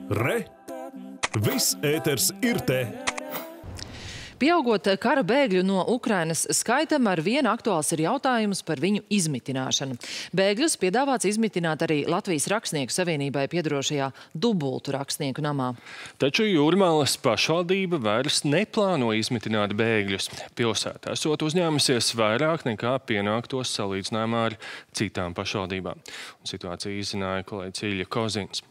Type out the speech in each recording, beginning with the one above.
Re! Viss ēters ir te! Pieaugot kara bēgļu no Ukrainas skaitam, ar vienu aktuāls ir jautājums par viņu izmitināšanu. Bēgļus piedāvāts izmitināt arī Latvijas rakstnieku savienībai piedarošajā Dubultu rakstnieku namā. Taču Jūrmalas pašvaldība vairs neplāno izmitināt bēgļus. Pilsētā esot uzņēmusies vairāk nekā pienāktos salīdzinājumā ar citām pašvaldībām. Situāciju izzināja kolēģis Ilja Kozins.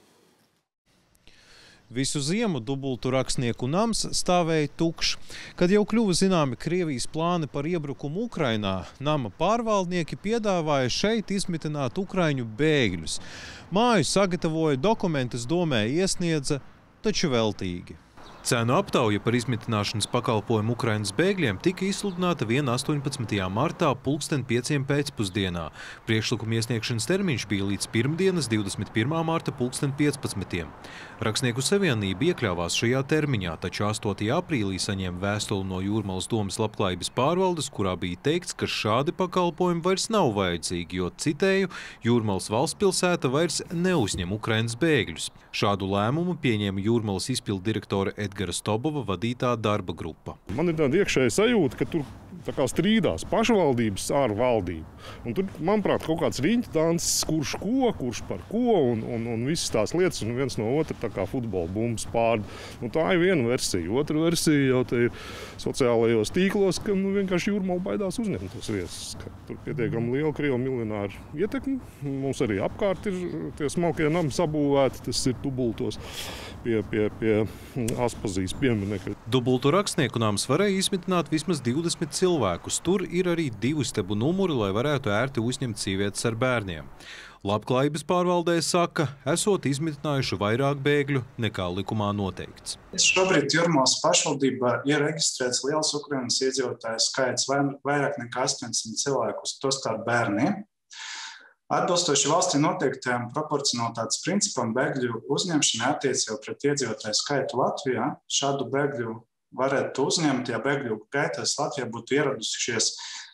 Visu ziemu Dubultu rakstnieku nams stāvēja tukšs. Kad jau kļuva zināmi Krievijas plāni par iebrukumu Ukrainā, nama pārvaldnieki piedāvāja šeit izmitināt ukraiņu bēgļus. Māju sagatavoja, dokumentus domē iesniedza, taču veltīgi. Cenu aptauja par izmitināšanas pakalpojumu Ukrainas bēgļiem tika izsludināta 18. martā 5:00 pēcpusdienā. Priekšlikuma iesniegšanas termiņš bija līdz pirmdienas 21. marta 15:00. Rakstnieku savienība iekļāvās šajā termiņā, taču 8. aprīlī saņēma vēstuli no Jūrmalas domas labklājības pārvaldes, kurā bija teikts, ka šādi pakalpojumi vairs nav vajadzīgi, jo, citēju, Jūrmalas valstspilsēta vairs neuzņem Ukrainas bēgļus. Šādu lēmumu pieņēma Jūrmalas izpildu direktore Edgara Stobova vadītā darba grupa. Man ir tāda iekšēja sajūta, ka tur tā kā strīdās pašvaldības ar valdību. Un tur, manuprāt, kaut kāds riņķdans, kurš ko, kurš par ko, un visas tās lietas, un viens no otra tā kā futbola bumbas pārd. Tā ir viena versija. Otra versija jau te ir sociālajos tīklos, ka vienkārši Jūrmala baidās uzņemt tos viesus. Tur pietiekami liela krievu miljonāru ietekmi. Mums arī apkārt ir tie smalkie nami sabūvēti, tas ir Dubultos pie Aspazijas pieminekļa. Dubultu rakstnieku nams varēja izmitināt vismaz 20 cilvēkus. Tur ir arī 2 istabu numuri, lai varētu ērti uzņemt sievietes ar bērniem. Labklājības pārvaldē saka, esot izmitinājuši vairāk bēgļu nekā likumā noteikts. Šobrīd Jūrmalas pašvaldībā ir reģistrēts liels Ukrainas iedzīvotāju skaits, vairāk nekā 800 cilvēkus, tostarp bērniem. Atbilstoši valstī noteiktajam proporcionalitātes principam, bēgļu uzņemšana attiec jau pret iedzīvotāju skaitu Latvijā. Šādu bēgļu varētu uzņemt, ja bēgļu gaitās Latvijā būtu ieradušies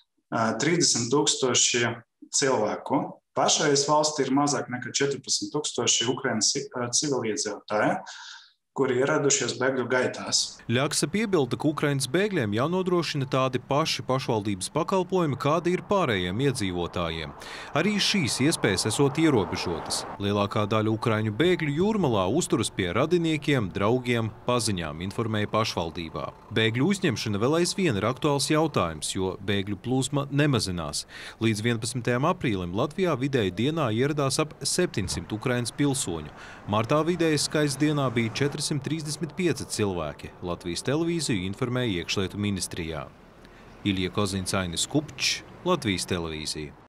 30 000 cilvēku. Pašreiz valstī ir mazāk nekā 14 000 Ukrainas civiliedzīvotāji, kuri ieradušies bēgļu gaitās. Ļaksa piebilda, ka Ukrainas bēgļiem jānodrošina tādi paši pašvaldības pakalpojumi, kādi ir pārējiem iedzīvotājiem. Arī šīs iespējas esot ierobežotas. Lielākā daļa ukraiņu bēgļu Jūrmalā uzturas pie radiniekiem, draugiem, paziņām, informēja pašvaldībā. Bēgļu uzņemšana vēl aizvien ir aktuāls jautājums, jo bēgļu plūsma nemazinās. Līdz 11. aprīlim Latvijā vidēji dienā ieradās ap 700 Ukrainas pilsoņu. Martā vidējais skaits dienā bija 435 cilvēki. Latvijas televīziju informēja iekšlietu ministrijā. Ilja Kozins, Ainis Kupčs, Latvijas televīzija.